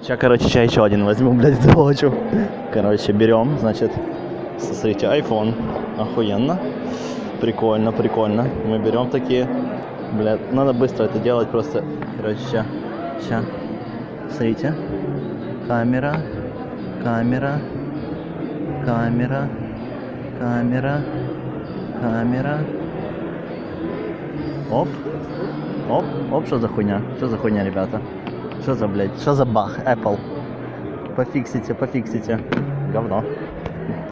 Сейчас, короче, сейчас еще один возьму, блядь, захочу. Короче, берем, значит, смотрите, iPhone. Охуенно. Прикольно, прикольно. Мы берем такие. Блядь, надо быстро это делать просто. Короче, сейчас. Смотрите. Камера. Камера. Камера. Камера. Камера. Оп. Оп. Оп, что за хуйня? Что за хуйня, ребята? Что за, блядь? Что за бах? Apple. Пофиксите, пофиксите. Говно.